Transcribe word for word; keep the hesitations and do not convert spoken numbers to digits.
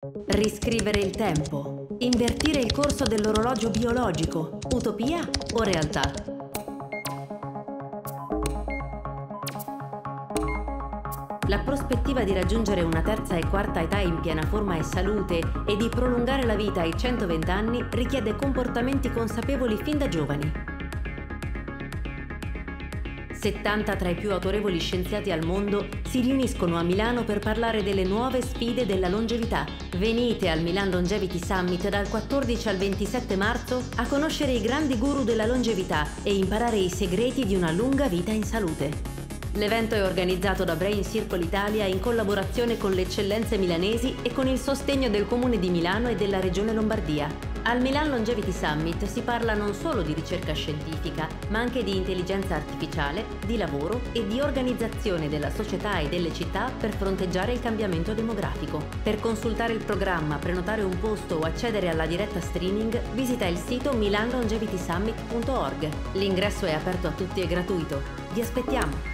Riscrivere il tempo. Invertire il corso dell'orologio biologico. Utopia o realtà? La prospettiva di raggiungere una terza e quarta età in piena forma e salute e di prolungare la vita ai centoventi anni richiede comportamenti consapevoli fin da giovani. settanta tra i più autorevoli scienziati al mondo si riuniscono a Milano per parlare delle nuove sfide della longevità. Venite al Milan Longevity Summit dal quattordici al ventisette marzo a conoscere i grandi guru della longevità e imparare i segreti di una lunga vita in salute. L'evento è organizzato da Brain Circle Italia in collaborazione con le eccellenze milanesi e con il sostegno del Comune di Milano e della Regione Lombardia. Al Milan Longevity Summit si parla non solo di ricerca scientifica, ma anche di intelligenza artificiale, di lavoro e di organizzazione della società e delle città per fronteggiare il cambiamento demografico. Per consultare il programma, prenotare un posto o accedere alla diretta streaming, visita il sito milan longevity summit punto org. L'ingresso è aperto a tutti e gratuito. Vi aspettiamo!